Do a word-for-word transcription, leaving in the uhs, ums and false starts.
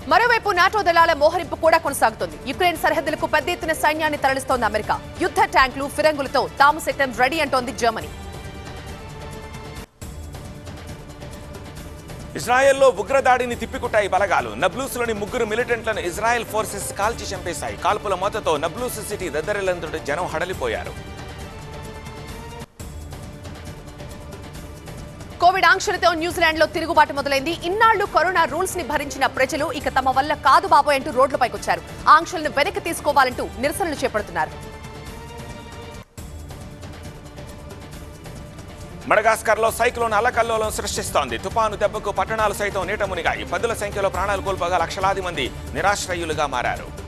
మరోవైపు నాటో దళాల మోహరింపు కూడా కొనసాగుతోంది. యుక్రెయిన్ సరిహద్దులకు పెద్ద ఎత్తున సైన్యాన్ని తరలిస్తోంది అమెరికా. యుద్ధ ట్యాంకులు, ఫిరంగులతో తాము సైతం రెడీ అంటోంది జర్మనీ. ఇజ్రాయెల్లో ఉగ్రదాడిని తిప్పికొట్టాయి బలగాలు. నబ్లూస్లోని ముగ్గురు మిలిటెంట్లను ఇజ్రాయెల్ ఫోర్సెస్ కాల్చి చంపేశాయి. కాల్పుల మోతతో నబ్లూస్ సిటీ దద్దరిల్లంతటి జనం హడలిపోయారు. కోవిడ్ ఆంక్షలతో న్యూజిలాండ్ లో తిరుగుబాటు మొదలైంది. ఇన్నాళ్లు కరోనా రూల్స్ ని భరించిన ప్రజలు ఇక తమ వల్ల కాదు బాబోయ్ అంటూ రోడ్లపైకొచ్చారు. ఆంక్షలను వెనక్కి తీసుకోవాలంటూ నిరసనలు చేపడుతున్నారు. మడగాస్కర్లో సైక్లోన్ అల్లకల్లోలం సృష్టిస్తోంది. తుపాను దెబ్బకు పట్టణాలు సైతం నీట మునిగాయి. పదుల సంఖ్యలో ప్రాణాలు కోల్పోగా లక్షలాది మంది నిరాశ్రయులుగా మారారు.